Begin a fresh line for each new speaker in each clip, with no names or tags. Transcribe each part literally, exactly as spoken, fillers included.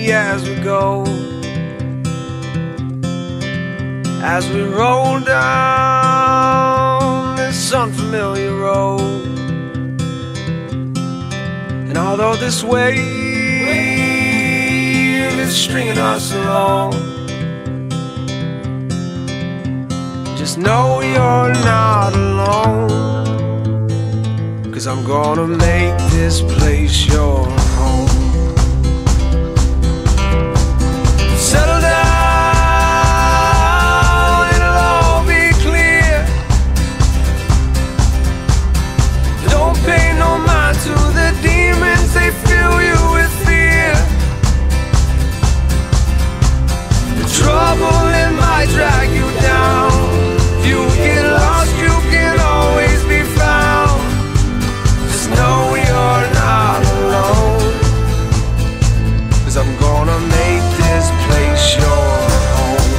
steady as we go, as we roll down this unfamiliar road. And although this wave is stringing us along, just know you're not alone, 'cause I'm gonna make this place your home. Settle down, it'll all be clear. Don't pay no mind to the demons, they fill you with fear. The trouble, it might drag you down. If you get lost, you can always be found. Just know you're not alone, 'cause I'm gonna make this place your home.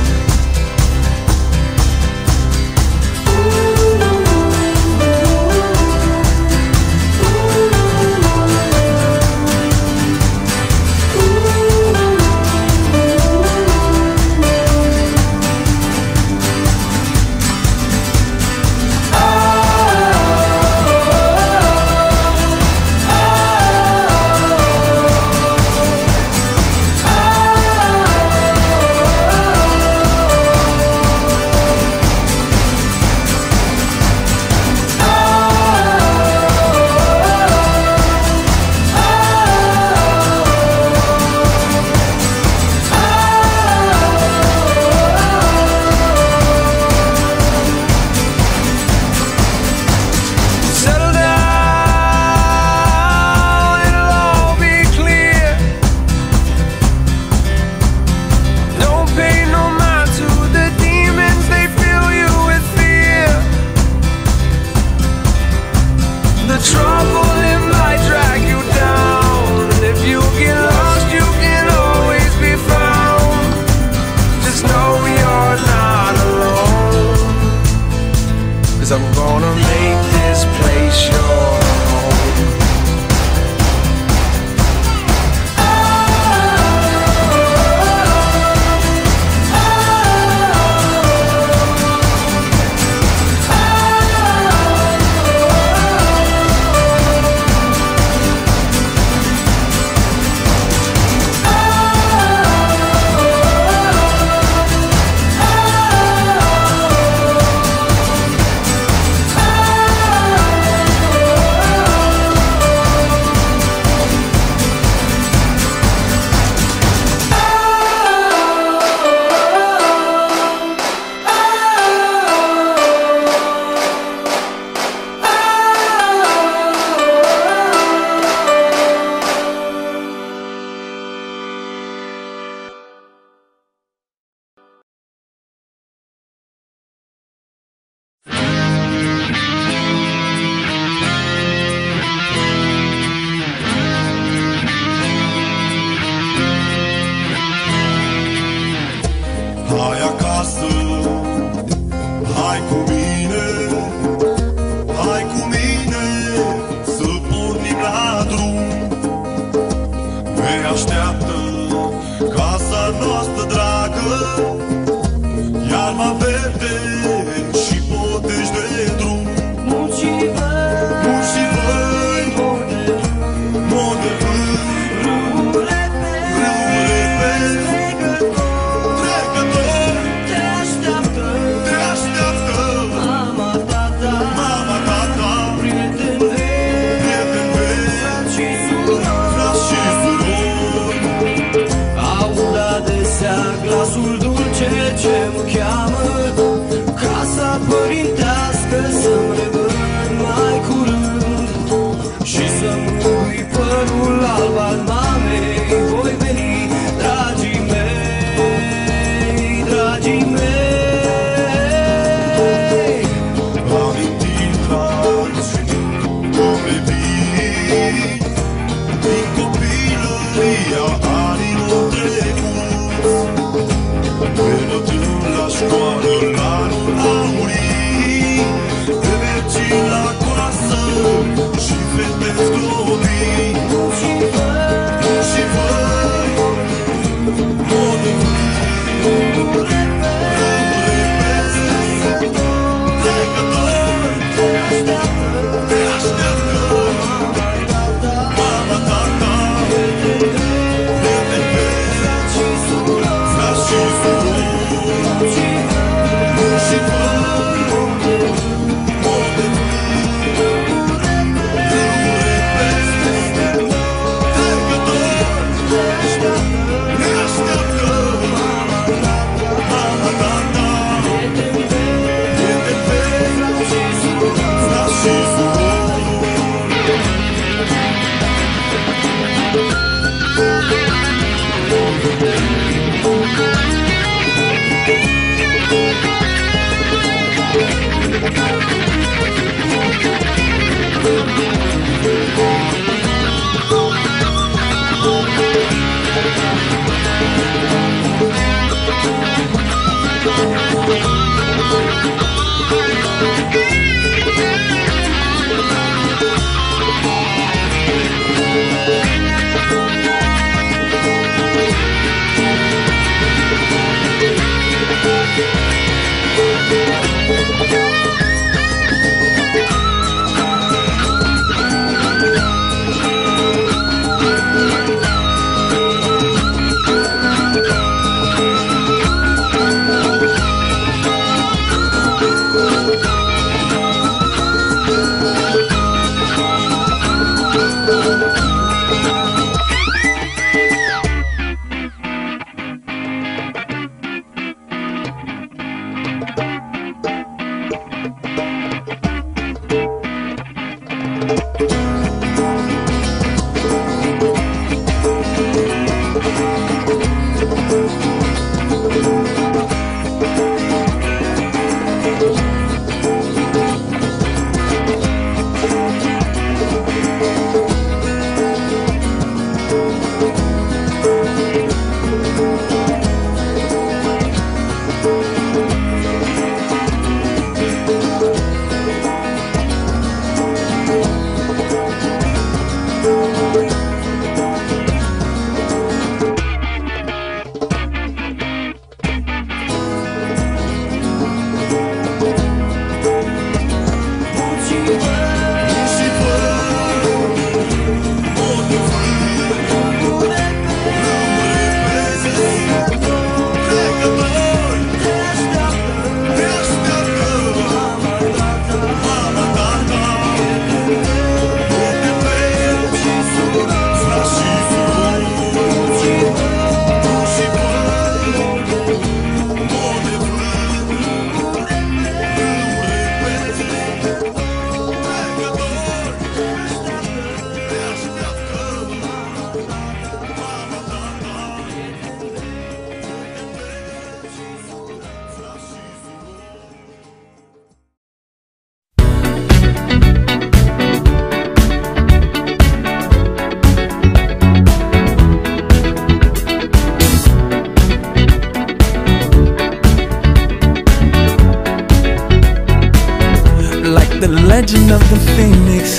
The legend of the phoenix,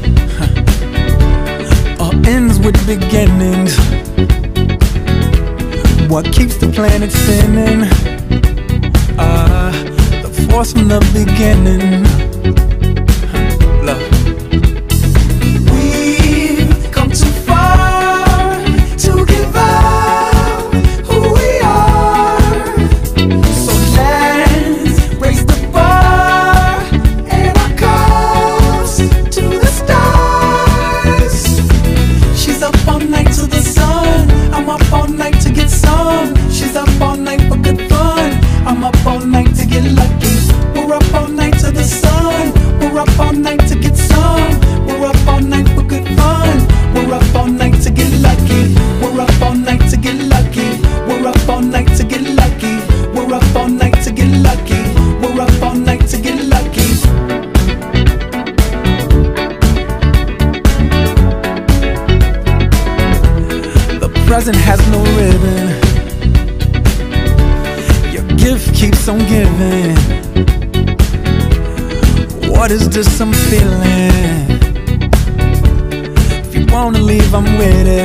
huh, all ends with beginnings. What keeps the planet spinning? Ah, uh, the force from the beginning. Huh, love. We've come too far to give up who we are. So let's raise the bar and our cups to the stars. She's up all night to the sun. I'm up all night to get some. She's up all night for good fun. I'm up all night to get lucky. We're up all night to the sun. We're up all night to get some. We're up all night for good fun. We're up all night to get lucky. We're up all night to get lucky. We're up all night to get lucky. We're up all night to get lucky. We're up all night to get lucky. The present has no ribbon. Your gift keeps on giving. What is this I'm feeling? If you wanna leave, I'm with it.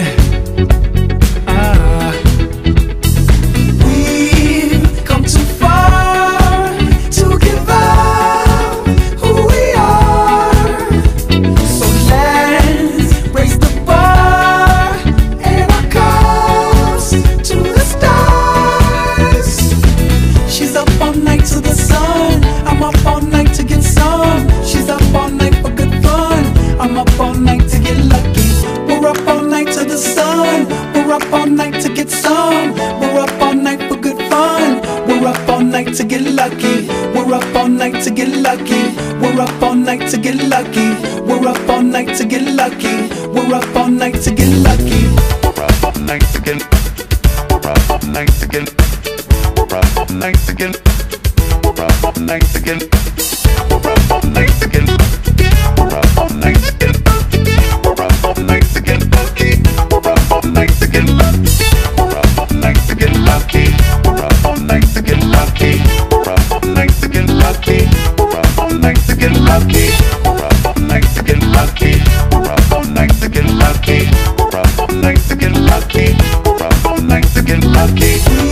Ah. We've come too far to give up who we are. So let's raise the bar and our cups to the stars. She's up all night to the sun. I'm up all night to get some. She's up all night for good fun. I'm up all night to get lucky. We're up all night to the sun. night to get some. We're up all night for good fun. We're up all night to get lucky. We're up all night to get lucky. We're up all night to get lucky. We're up all night to get lucky. We're up all night to get lucky.
We're up all night to get. We're up all night to get. We're up all night to get. We're up all night to get. We're up all night to get. We're up all night to get. We're up all night to get lucky. We're up all night to get lucky. We're up all night to get lucky. We're up all night to get lucky. We're up all night to get lucky. We're up all night to get lucky. We're up all night to get lucky. We're up all night to get lucky. We're up all night to get lucky. We're up all night to get lucky.